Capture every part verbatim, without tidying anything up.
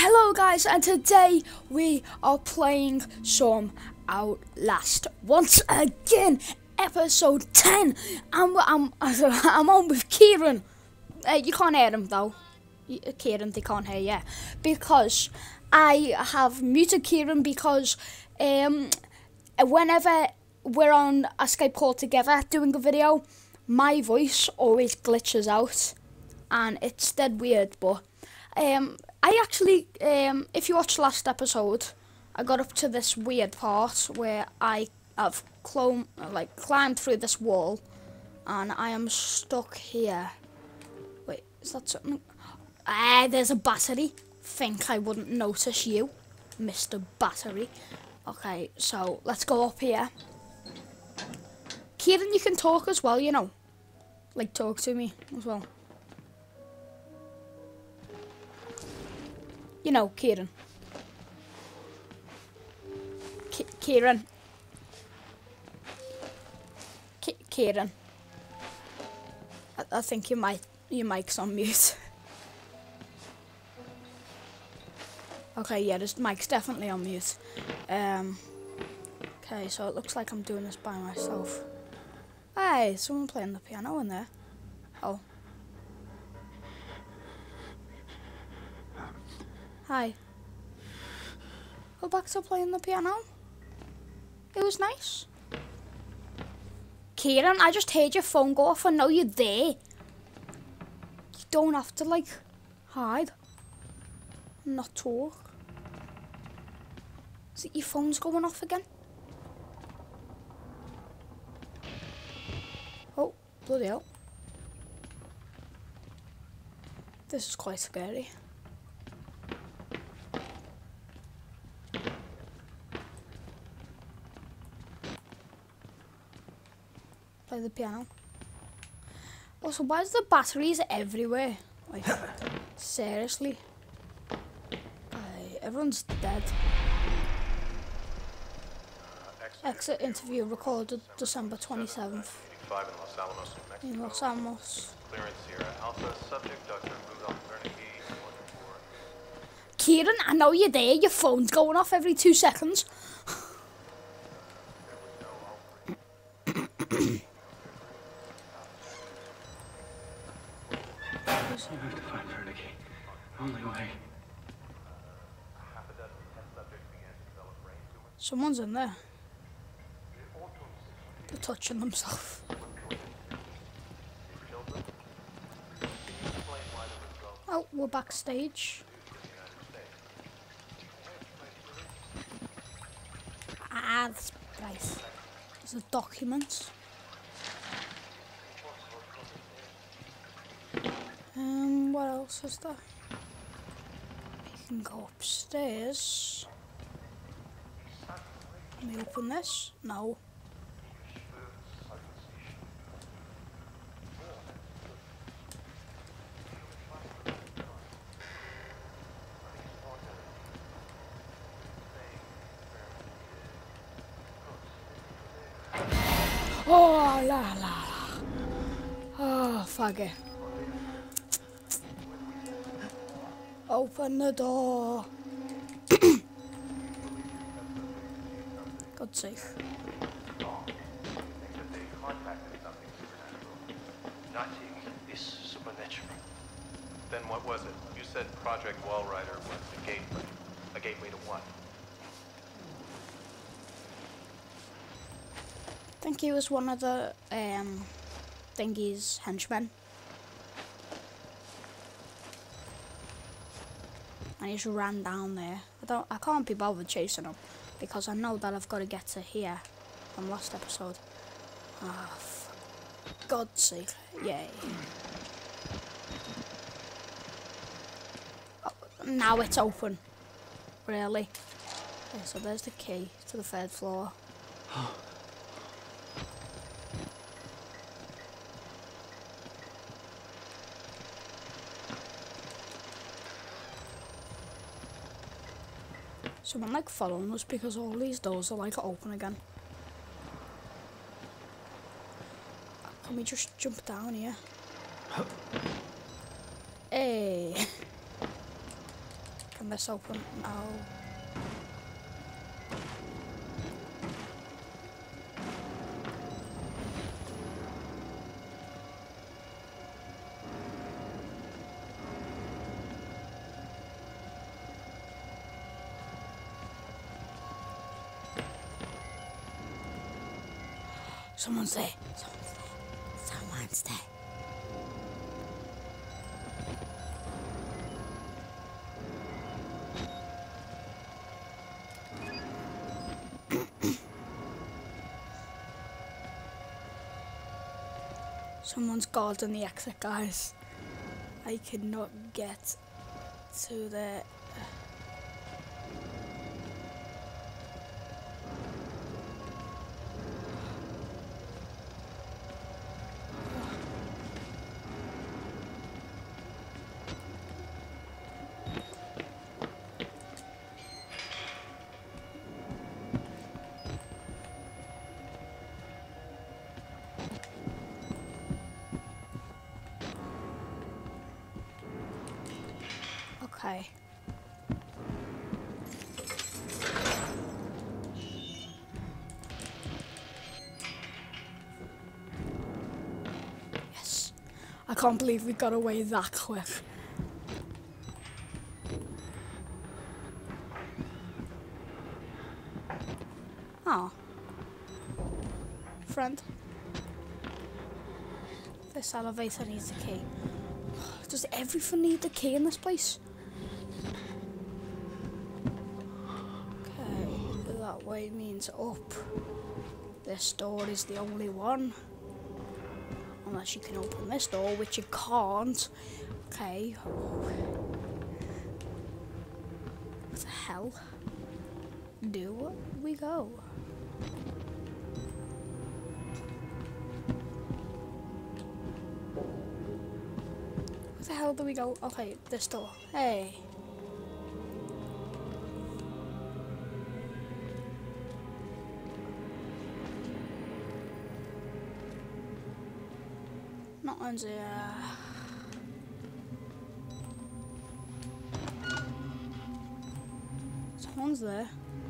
Hello guys, and today we are playing some Outlast once again, episode ten. And I'm, I'm on with Kieran. Uh, you can't hear him though. Kieran, they can't hear you because I have muted Kieran because um, whenever we're on a Skype call together doing a video, my voice always glitches out and it's dead weird. But um, I actually, um, if you watched last episode, I got up to this weird part where I have clom like climbed through this wall and I am stuck here. Wait, is that something? Ah, there's a battery. Think I wouldn't notice you, Mister Battery. Okay, so let's go up here. Kieran, you can talk as well, you know. Like, talk to me as well. You know, Kieran. K Kieran. K Kieran. I, I think you might, your mic's on mute. Okay, yeah, this mic's definitely on mute. Um, okay, so it looks like I'm doing this by myself. Hey, someone playing the piano in there. Oh. Hi. Go back to playing the piano. It was nice. Kieran, I just heard your phone go off. I know you're there. You don't have to, like, hide. Not talk. Is it your phone's going off again? Oh, bloody hell. This is quite scary. Play the piano. Also, why is the batteries everywhere? Like, seriously? Everyone's dead. Exit interview recorded December twenty-seventh. In Los Alamos. Kieran, I know you're there. Your phone's going off every two seconds. You have to find Vernicky. Only way. Someone's in there. They're touching themselves. Oh, we're backstage. Ah, that's nice. There's a document. Um, what else is there? You can go upstairs. Let me open this. No. Oh, la la la. Oh, fuck it. Open the door. God's sake. Nothing is supernatural. Then what was it? You said Project Wallrider was a gateway. A gateway to what? I think he was one of the um thingy's henchmen. And he just ran down there. I don't I can't be bothered chasing him because I know that I've got to get to here from last episode. Ah, oh, for God's sake. Yay. Oh, now it's open. Really? Okay, so there's the key to the third floor. Someone like following us because all these doors are like open again. Can we just jump down here? Hey. Can this open? No. Someone's there. Someone's there. Someone's there. Someone's guarding the exit, guys. I cannot get to the... Okay. Yes. I can't believe we got away that quick. Oh. Friend. This elevator needs a key. Does everything need a key in this place? That way means up. This door is the only one. Unless you can open this door, which you can't. Okay. Where the hell do we go? Where the hell do we go? Okay, this door. Hey. Nothing's here. Someone's there.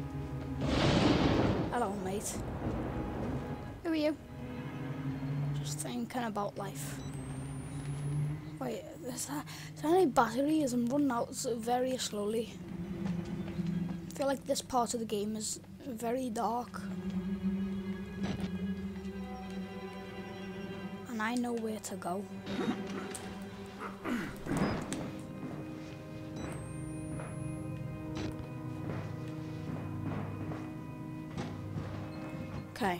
Hello, mate. Who are you? Just thinking about life. Wait, is that, is that any batteries? I'm running out very slowly. I feel like this part of the game is very dark. I know where to go. Okay.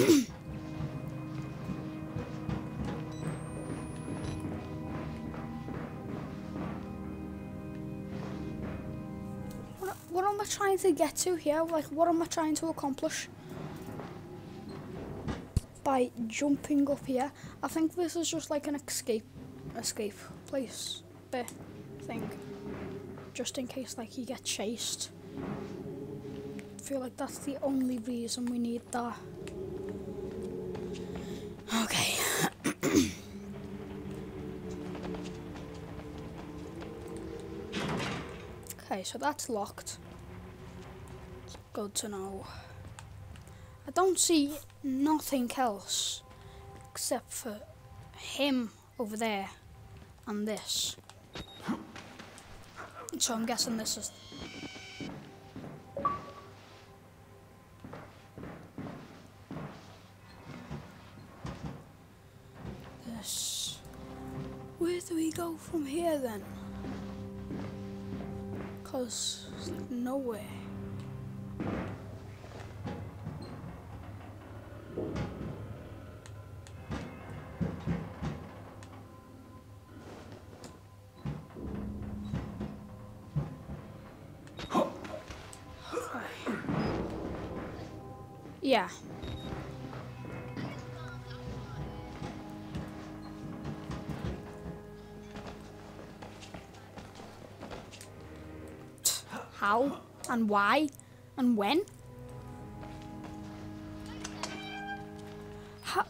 what, what am I trying to get to here? Like, what am I trying to accomplish? By jumping up here. I think this is just like an escape escape place bit thing. Just in case like you get chased. I feel like that's the only reason we need that. Okay. Okay, so that's locked. It's good to know. I don't see nothing else except for him over there and this. So I'm guessing this is... This... Where do we go from here then? Because there's like nowhere. Yeah. How and why and when? How?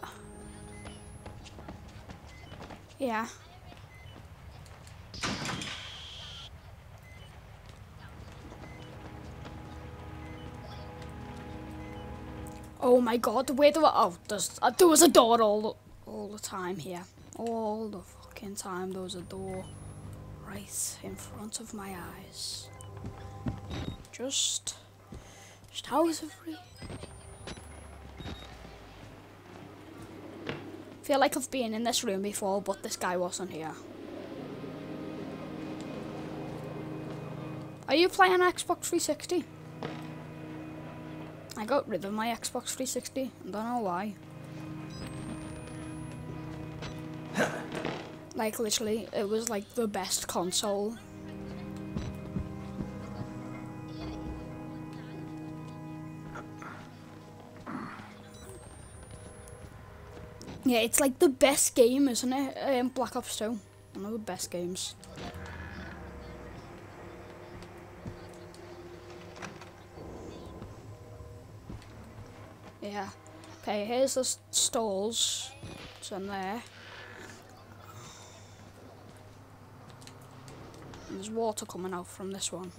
Yeah. Oh my god, where do I... Oh, there's, uh, there was a door all the, all the time here. All the fucking time there was a door right in front of my eyes. Just... Just how is every... Feel like I've been in this room before, but this guy wasn't here. Are you playing Xbox three sixty? I got rid of my Xbox three sixty. I don't know why. Like, literally, it was like the best console. Yeah, it's like the best game, isn't it? Um, Black Ops two. One of the best games. Yeah. Okay, here's the stalls. It's in there. And there's water coming out from this one.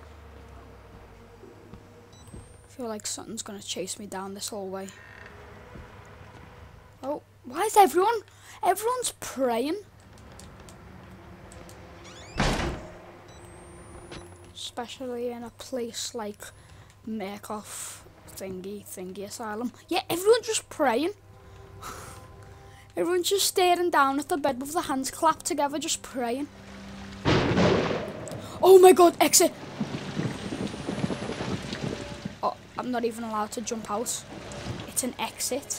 I feel like something's gonna chase me down this hallway. Oh, why is everyone? Everyone's praying. Especially in a place like Murkoff thingy thingy asylum. Yeah, everyone's just praying. Everyone's just staring down at the bed with their hands clapped together, just praying. Oh my god, exit! Oh, I'm not even allowed to jump out. It's an exit.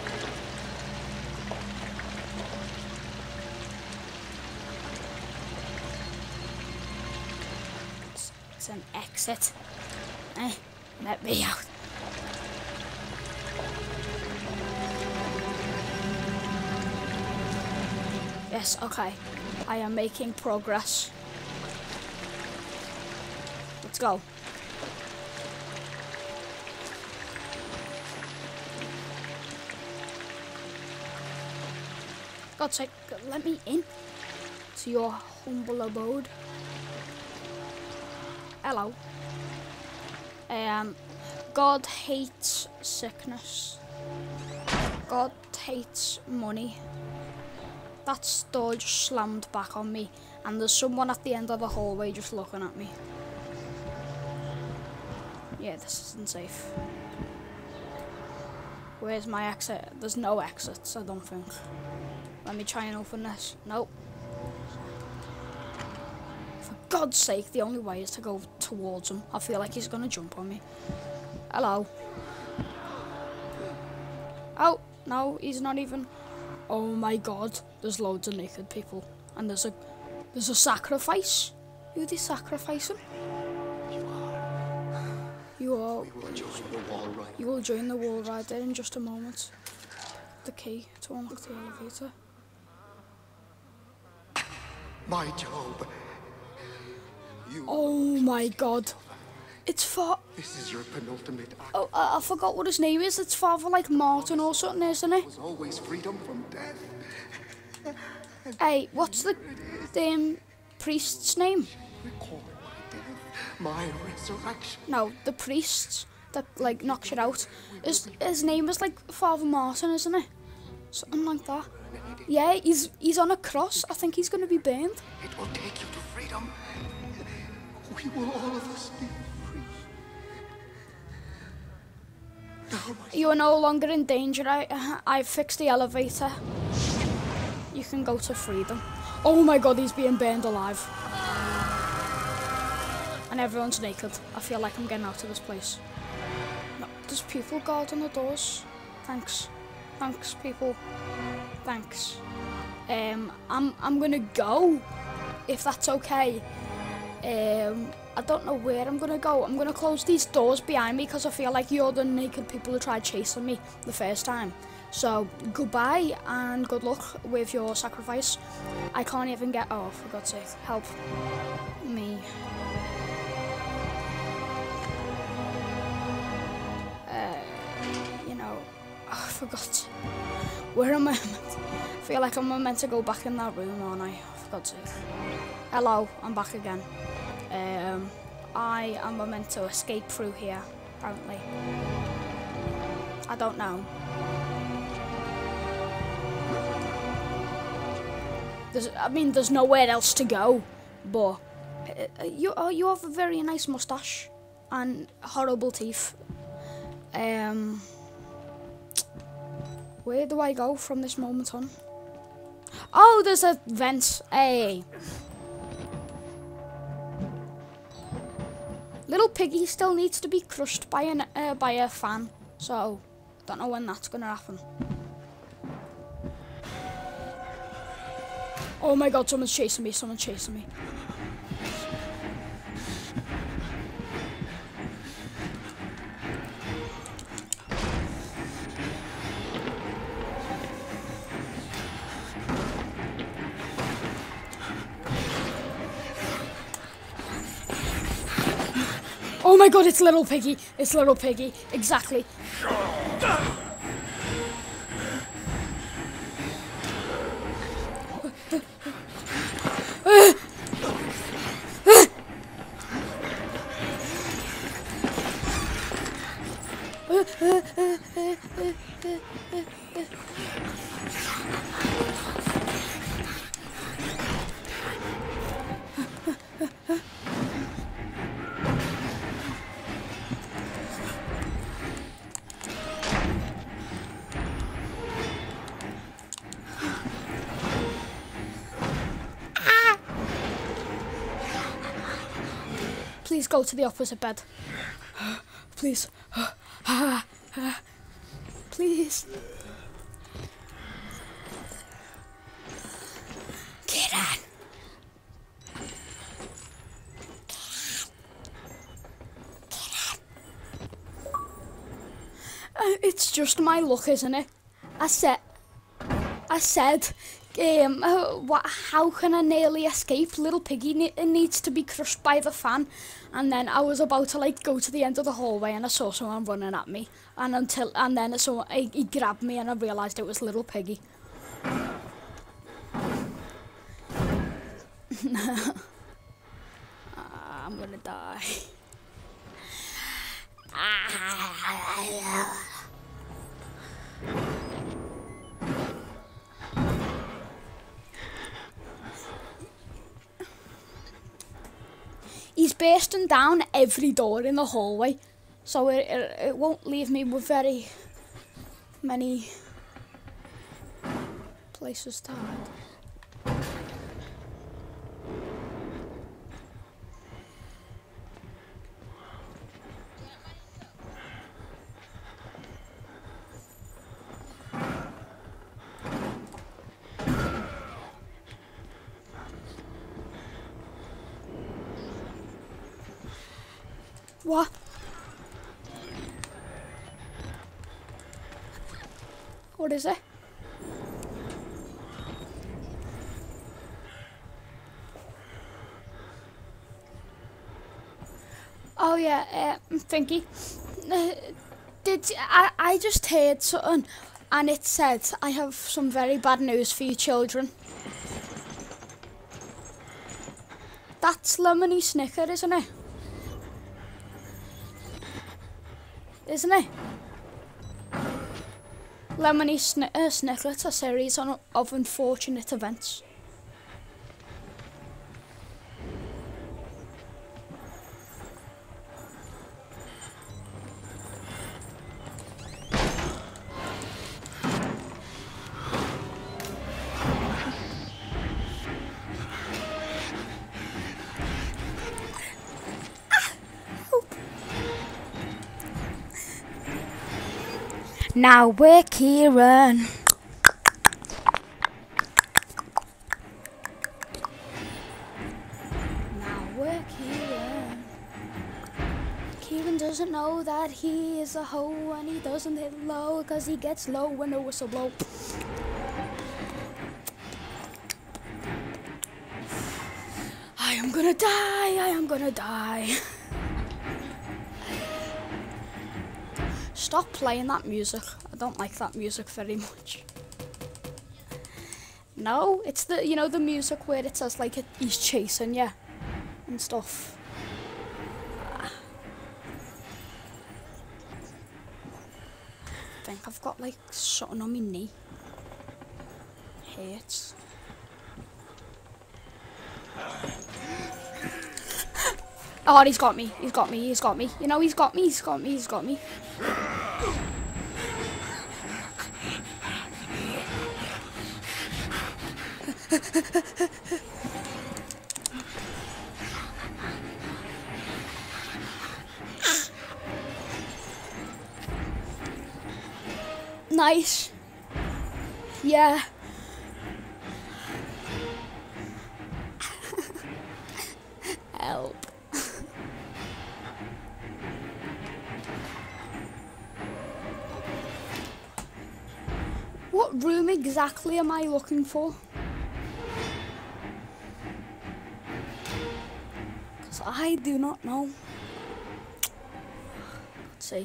It's, it's an exit. Eh, let me out. Yes, okay. I am making progress. Let's go. God's sake, let me in to your humble abode. Hello. Um, God hates sickness. God hates money. That door just slammed back on me, and there's someone at the end of the hallway just looking at me. Yeah, this isn't safe. Where's my exit? There's no exits, I don't think. Let me try and open this. Nope. For God's sake, the only way is to go towards him. I feel like he's gonna jump on me. Hello. Oh, no, he's not even... Oh my god, there's loads of naked people. And there's a there's a sacrifice. Who are they sacrificing? You are. We will join the wall ride. You will join the wall ride there in just a moment. The key to unlock the elevator. My Job. You Oh my god. It's for... This is your penultimate act. Oh, I, I forgot what his name is. It's Father like Martin or something, isn't it? Was always freedom from death. Hey, what's the, the um, priest's name? Record my death, my resurrection. No, the priest that like knocks it out. His his name is like Father Martin, isn't it? Something like that. Yeah, he's he's on a cross. I think he's gonna be burned. It will take you to freedom. We will all of us be free. Now, my You are no longer in danger. I I fixed the elevator. You can go to freedom. Oh my god, he's being burned alive. And everyone's naked. I feel like I'm getting out of this place. No, there's people guarding the doors. Thanks. Thanks, people. Thanks. Um, I'm I'm gonna go, if that's okay. Um, I don't know where I'm gonna go. I'm gonna close these doors behind me because I feel like you're the naked people who tried chasing me the first time. So goodbye and good luck with your sacrifice. I can't even get. Oh, for God's sake, help me. Uh, you know, oh, I forgot. Where am I? I feel like I'm meant to go back in that room, aren't I? For God's sake. Hello, I'm back again. Um, I am meant to escape through here, apparently. I don't know. There's, I mean, there's nowhere else to go, but uh, you uh, you have a very nice mustache and horrible teeth. Um, where do I go from this moment on? Oh, there's a vent. Hey. Little Piggy still needs to be crushed by an uh, by a fan, so don't know when that's gonna happen. Oh my god, someone's chasing me, someone's chasing me. Oh my god, it's Little Piggy. It's Little Piggy. Exactly. Please go to the opposite bed. Please. Please. Get on. Uh, it's just my luck, isn't it? I said, I said, um, uh, what, how can I nearly escape? Little Piggy ne needs to be crushed by the fan. And then I was about to like go to the end of the hallway and I saw someone running at me. And until and then someone, he, he grabbed me and I realised it was Little Piggy. uh, I'm gonna die. He's bursting down every door in the hallway, so it, it, it won't leave me with very many places to hide. What? What is it? Oh yeah, uh, Finky. Uh, did I? I just heard something, and it said, "I have some very bad news for you children." That's Lemony Snicket, isn't it? Isn't it? Lemony Sn uh, Snicket, a series on, of unfortunate events. Now we're Kieran. Now we're Kieran. Kieran doesn't know that he is a hoe and he doesn't hit low because he gets low when the whistle blows. I am gonna die, I am gonna die. Stop playing that music. I don't like that music very much. No, it's the, you know, the music where it says like it, he's chasing you and stuff. think I've got like something on my knee. Hurts. Oh, he's got me. He's got me. He's got me. You know, he's got me. He's got me. He's got me. Nice. Yeah. Help. What room exactly am I looking for? Because I do not know. God's sake.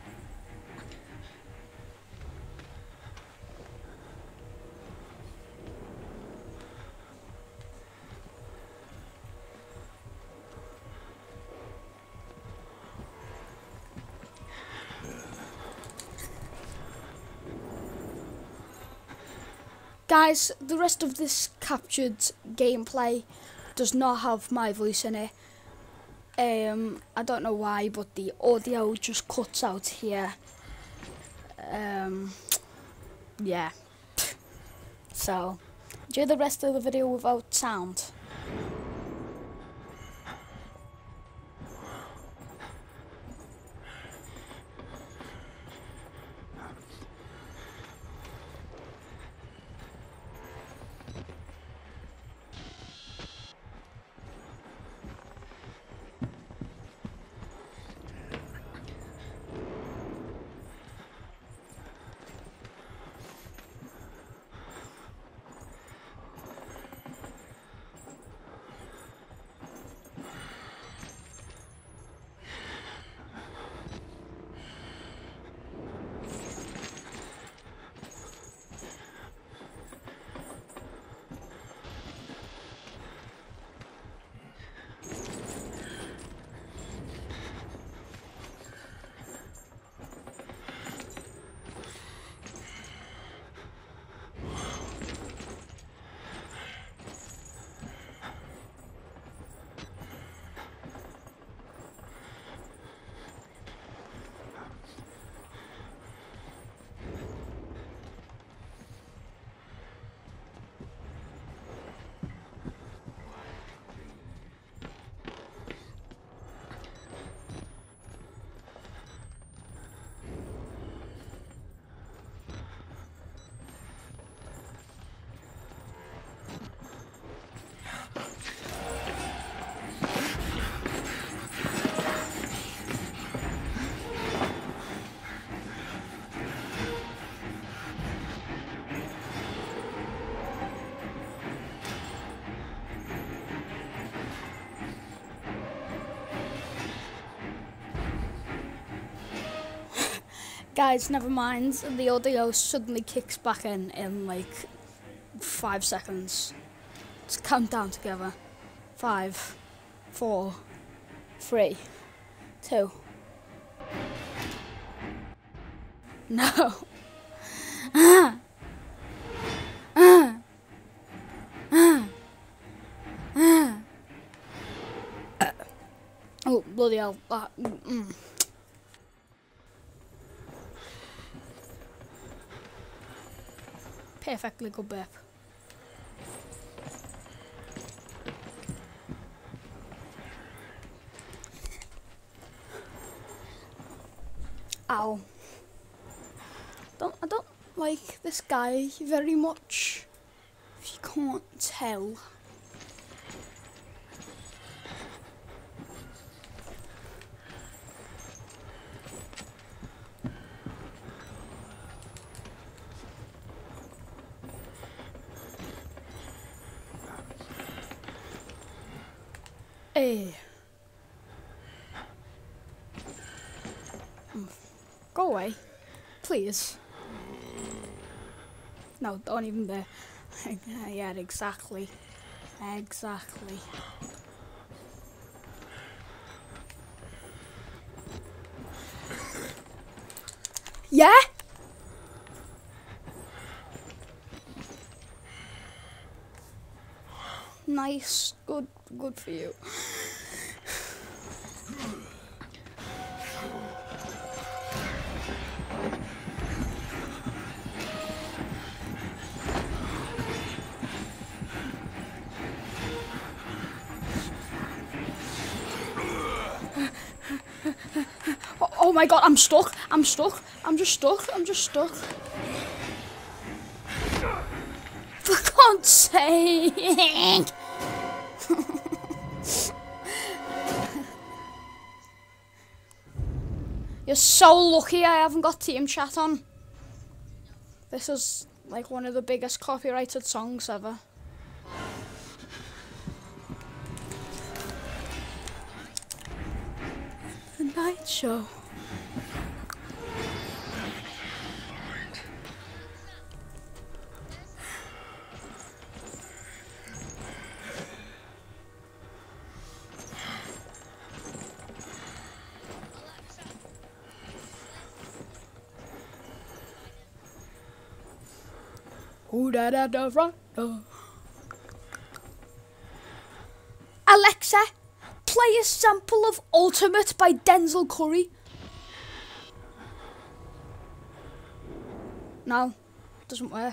Guys, the rest of this captured gameplay does not have my voice in it. Um, I don't know why, but the audio just cuts out here. Um, yeah. So, enjoy the rest of the video without sound. Guys, never mind. The audio suddenly kicks back in in like five seconds. Let's count down together. Five, four, three, two. No. Ah. Ah. Ah. Ah. Uh. Oh, bloody hell. Uh, mm. Perfectly good burp. Ow. Don't, I don't like this guy very much, if you can't tell. Hey. Go away, please. No, don't even dare. Yeah, exactly. Exactly. Yeah? Nice. Good, good for you. Oh, oh my god, I'm stuck. I'm stuck. I'm just stuck. I'm just stuck. For God's sake! You're so lucky I haven't got team chat on. This is like one of the biggest copyrighted songs ever. The Night Show. Who da da da da da. Alexa, play a sample of Ultimate by Denzel Curry. No, doesn't work.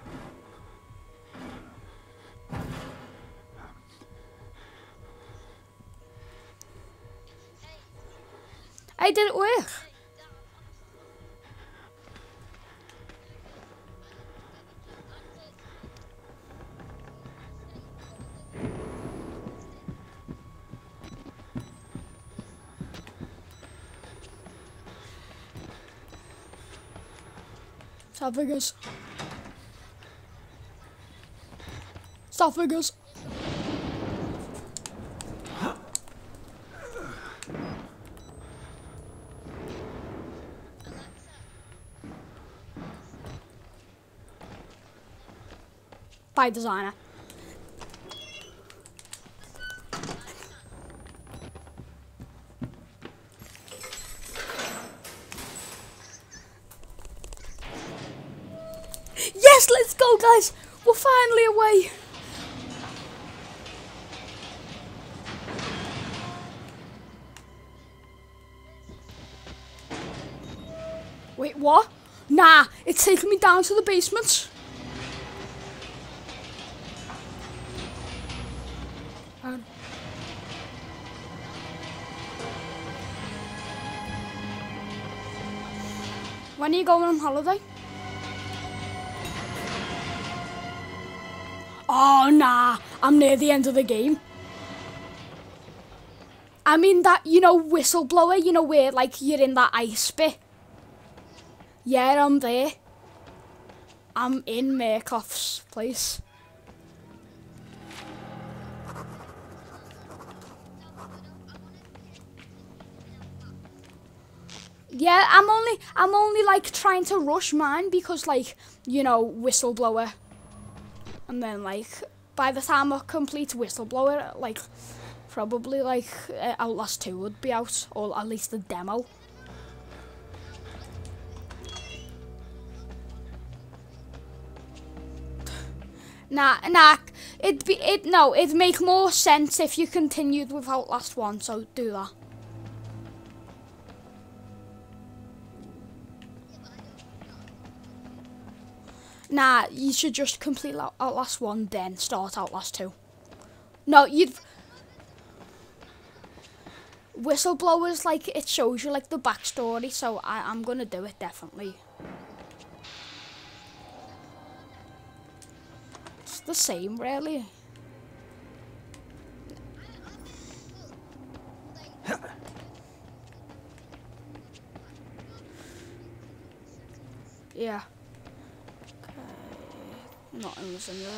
Hey, did it work? Esophagus. Esophagus. By designer. Yes, let's go, guys. We're finally away. Wait, what? Nah, it's taking me down to the basement. Um. When are you going on holiday? Oh, nah, I'm near the end of the game. I mean that, you know, whistleblower, you know, where, like, you're in that ice bit. Yeah, I'm there. I'm in Murkoff's place. Yeah, I'm only, I'm only, like, trying to rush mine because, like, you know, whistleblower. And then, like, by the time I complete Whistleblower, like, probably, like, uh, Outlast two would be out, or at least the demo. Nah, nah, it'd be, it, no, it'd make more sense if you continued with Outlast one, so do that. Nah, you should just complete Outlast one, then start Outlast two. No, you'd... Whistleblowers, like, it shows you, like, the backstory, so I, I'm gonna do it, definitely. It's the same, really. Yeah. Nothing was in there.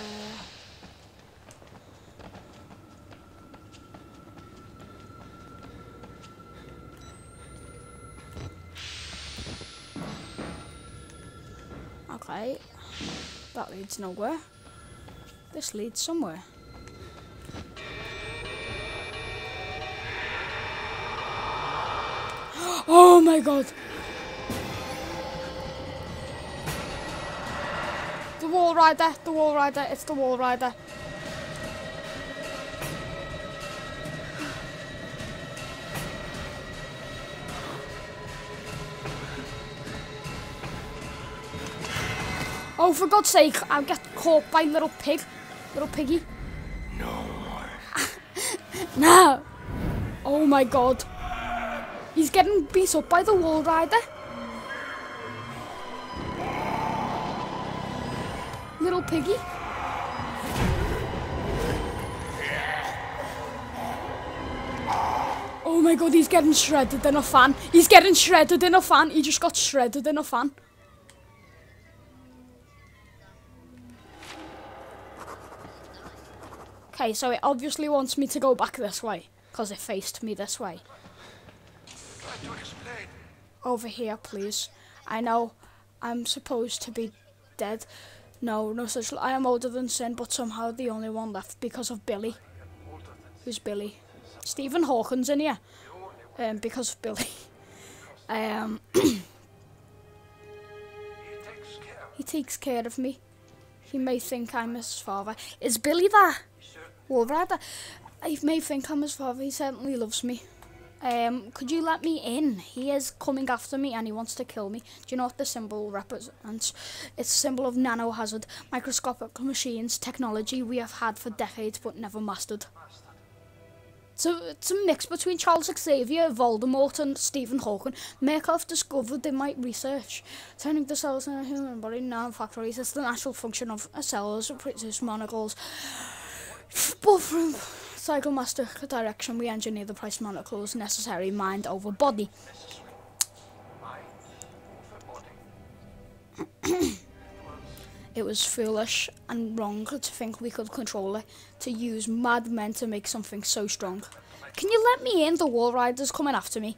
Okay. That leads nowhere. This leads somewhere. Oh my god! The wall rider, the wall rider, it's the wall rider. Oh, for God's sake, I'll get caught by little pig. Little piggy. No more. No. Oh my God. He's getting beat up by the wall rider. Little piggy. Oh my God, he's getting shredded in a fan. He's getting shredded in a fan. He just got shredded in a fan. Okay, so it obviously wants me to go back this way, because it faced me this way. Try to explain. Over here, please. I know I'm supposed to be dead. No, no such. I am older than Sin, but somehow the only one left because of Billy. Who's Billy? Stephen Hawkins in here. Um, because of Billy. um, He takes care. he takes care of me. He may think I'm his father. Is Billy there? Well, rather, he may think I'm his father. He certainly loves me. Um, could you let me in? He is coming after me and he wants to kill me. Do you know what the symbol represents? It's a symbol of nanohazard, microscopic machines, technology we have had for decades but never mastered. So it's a mix between Charles Xavier, Voldemort and Stephen Hawking. Murkoff discovered in my research. Turning the cells in a human body non-factories is the natural function of cells, produce molecules. But from Cyclemaster direction, we engineer the price molecules necessary mind over body. It was foolish and wrong to think we could control it, to use mad men to make something so strong. Can you let me in? The wall rider's coming after me.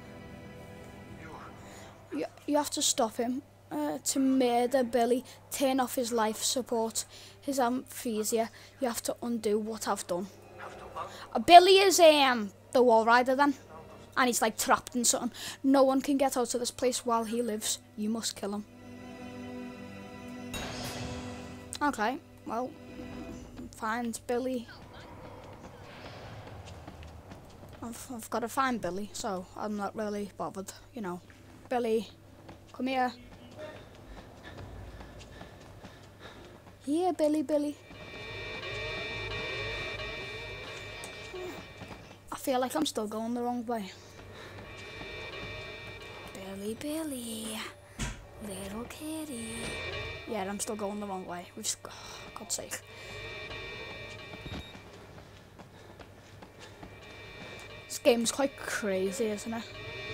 You, you have to stop him. Uh, to murder Billy, turn off his life support, his anesthesia. You have to undo what I've done. Uh, Billy is um the wall rider then, and he's like trapped in something. No one can get out of this place while he lives. You must kill him. Okay, well, find Billy. I've, I've got to find Billy, so I'm not really bothered, you know. Billy, come here. Here, Billy, Billy. I feel like I'm still going the wrong way. Billy, Billy, little kitty. Yeah, I'm still going the wrong way. We've just, oh, God's sake. This game's quite crazy, isn't it?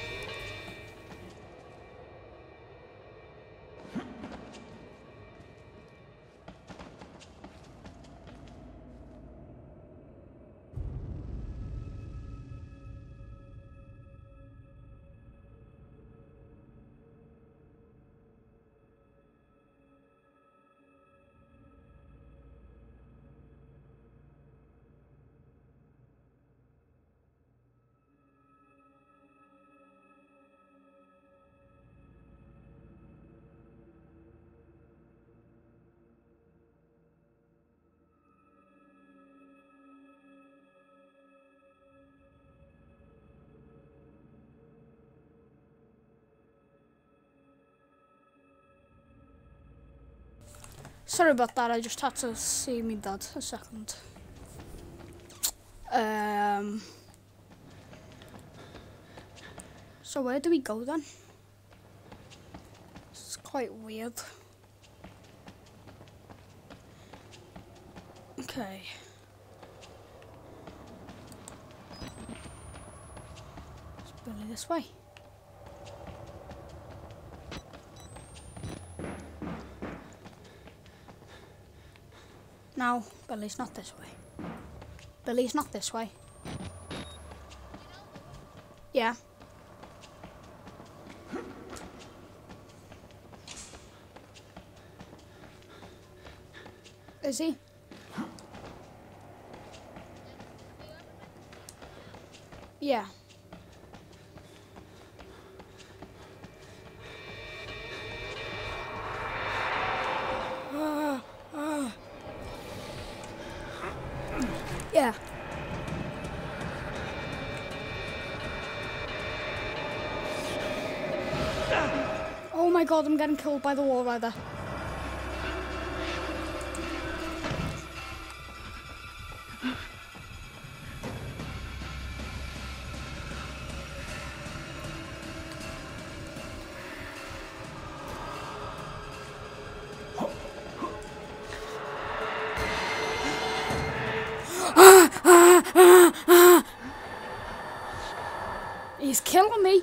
Sorry about that, I just had to see me dad a second. Um, so where do we go then? It's quite weird. Okay. It's Billy this way. No, Billy's not this way. Billy's not this way. Yeah. Is he? Yeah. Uh, uh. Yeah. Oh my god, I'm getting killed by the wall rider. He's killing me.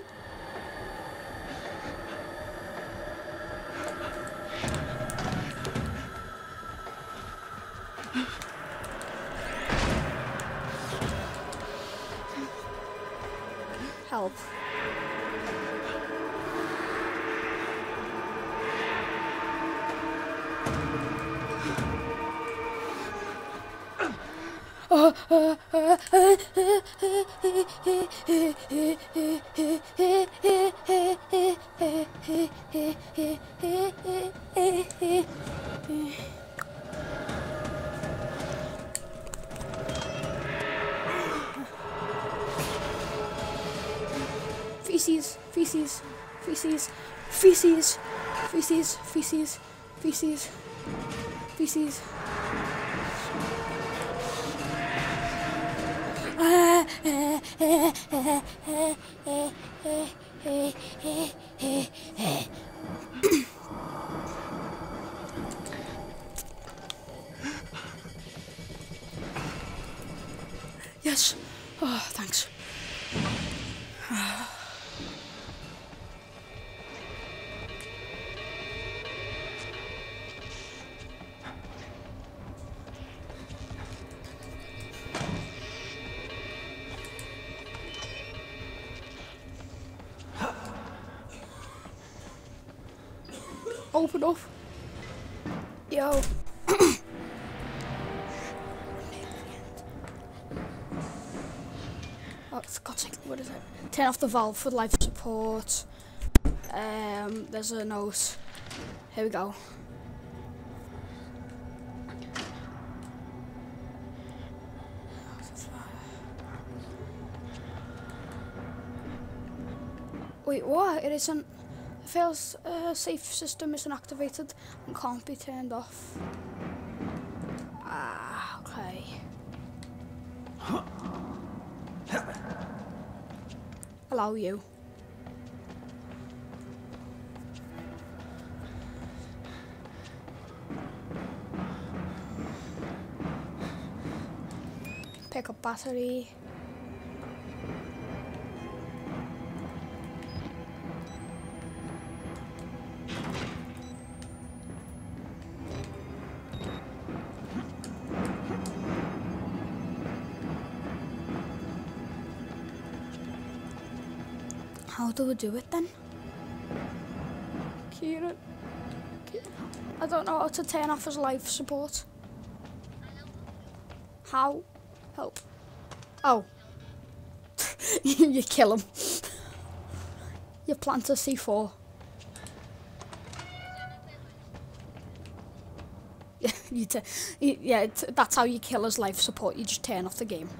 Help. Feces, feces, feces, feces, feces, feces, feces, feces. Yes. Oh, thanks. Open up. Yo. Oh, it's got to, what is it? Turn off the valve for life support. Um, there's a note. Here we go. Wait, what? It isn't. The fail uh, safe system isn't activated and can't be turned off. Ah, okay. Allow you. Pick up battery. How do we do it then? Kieran? Kieran? I don't know how to turn off his life support. How? Help. Oh. you, you kill him. You plant a C four. Yeah, you t you, yeah t that's how you kill his life support. You just turn off the game.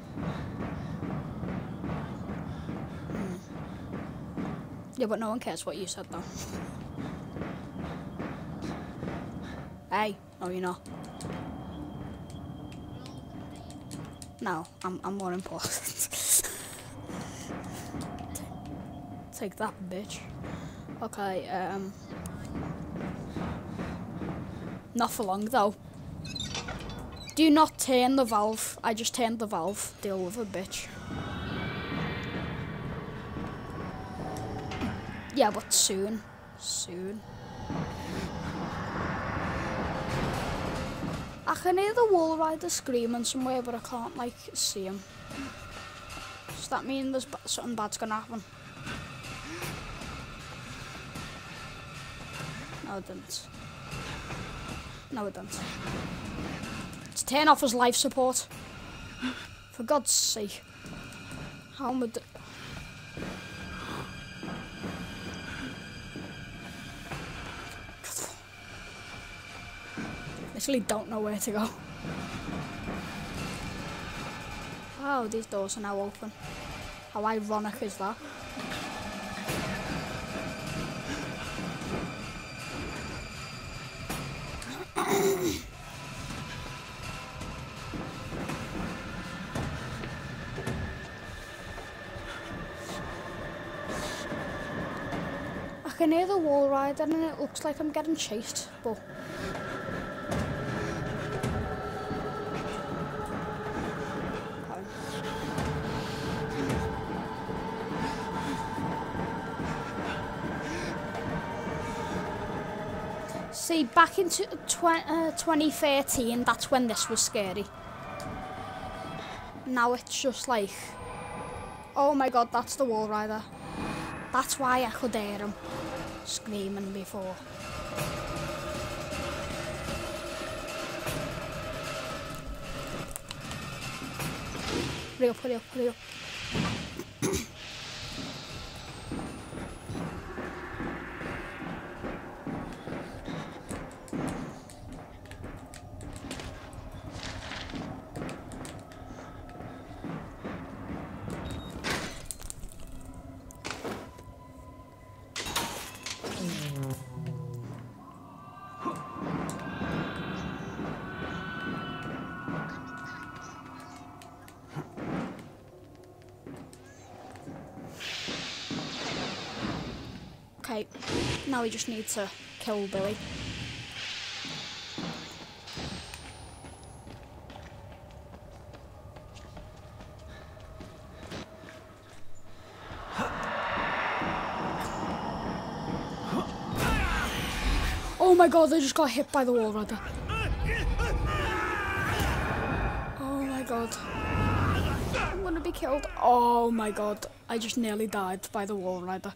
Yeah, but no one cares what you said though. Hey, no you're not. No, I'm, I'm more important. Take that, bitch. Okay, um... not for long though. Do not turn the valve. I just turned the valve. Deal with it, bitch. Yeah, but soon. Soon. I can hear the wall rider screaming somewhere, but I can't, like, see him. Does that mean there's b something bad's gonna happen? No, it didn't. No, it didn't. Let's turn off his life support. For God's sake. How am I do- Literally don't know where to go. Oh, these doors are now open. How ironic is that? I can hear the wall rider and it looks like I'm getting chased, but See, back in t tw uh, twenty thirteen, that's when this was scary. Now it's just like, oh my god, that's the Wall Rider. That's why I could hear him screaming before. Hurry up, hurry up, hurry up. Okay, now we just need to kill Billy. Oh my god, I just got hit by the Wall Rider. Oh my god. I'm gonna be killed. Oh my god, I just nearly died by the Wall Rider.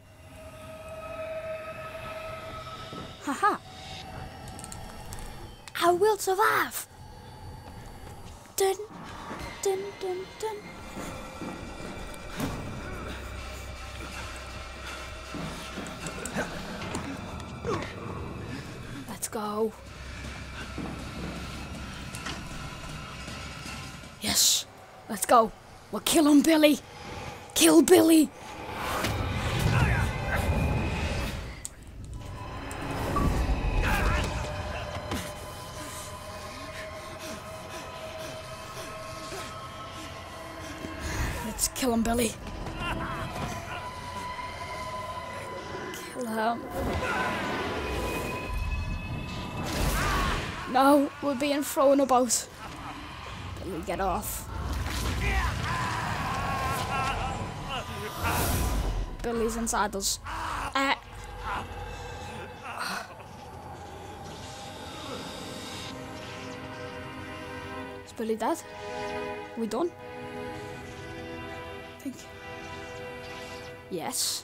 Haha. I will survive. Dun, dun, dun, dun. Let's go. Yes, let's go. We're killing Billy. Kill Billy. Let's kill him, Billy. Kill him. No, we're being thrown about. Billy, get off. Billy's inside us. Uh, Is Billy dead? Are we done? I think. Yes.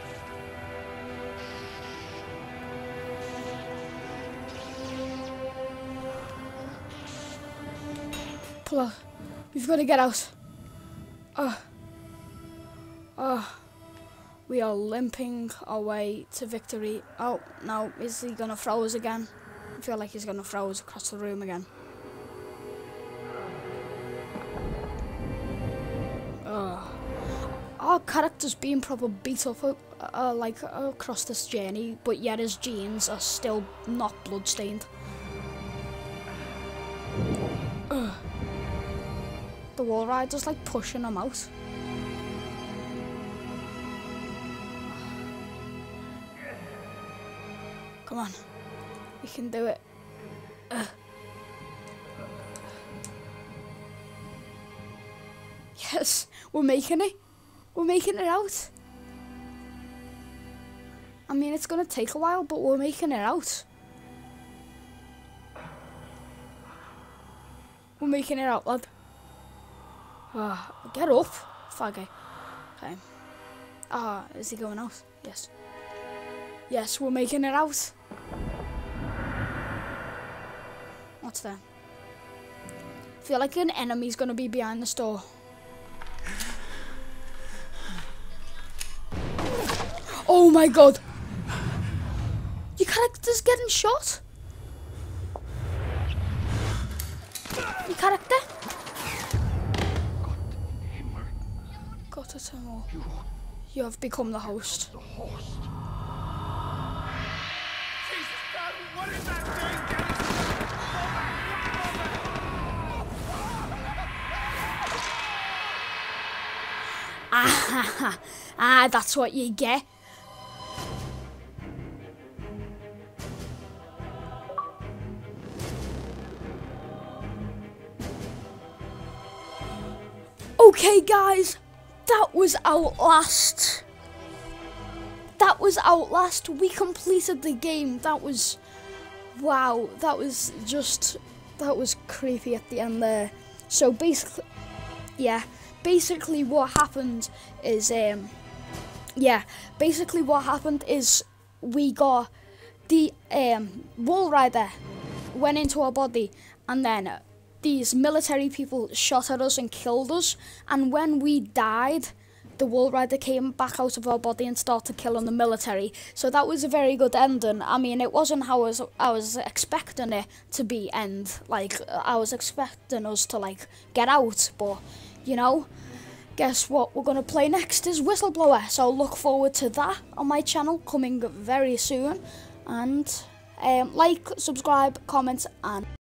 Pull out. We've got to get out. Oh. Oh. We are limping our way to victory. Oh, no. Is he going to throw us again? I feel like he's going to throw us across the room again. Oh. Our character's being proper beat up uh, uh, like uh, across this journey, but yet his jeans are still not bloodstained. Ugh. The Wall Rider's like pushing him out. Come on, we can do it. Ugh. Yes, we're making it. We're making it out. I mean, it's gonna take a while, but we're making it out. We're making it out, lad. Uh, get up, faggy. Okay. Ah, is he going out? Yes. Yes, we're making it out. What's that? I feel like an enemy's gonna be behind the store. Oh my god! Your character's getting shot? Your character? Got it all. You have become the host. The host. Jesus God, what is that thing? Ah, ah, that's what you get. Okay, guys, that was Outlast. That was Outlast. We completed the game. That was wow, that was just, that was creepy at the end there. So basically, yeah, basically what happened is, um, yeah, basically what happened is we got the um, Walrider went into our body, and then uh, these military people shot at us and killed us, and when we died, the Walrider came back out of our body and started killing the military. So that was a very good ending. I mean, it wasn't how I was, I was expecting it to be end. Like, I was expecting us to, like, get out, but, you know, guess what we're going to play next is Whistleblower. So look forward to that on my channel, coming very soon. And um, like, subscribe, comment, and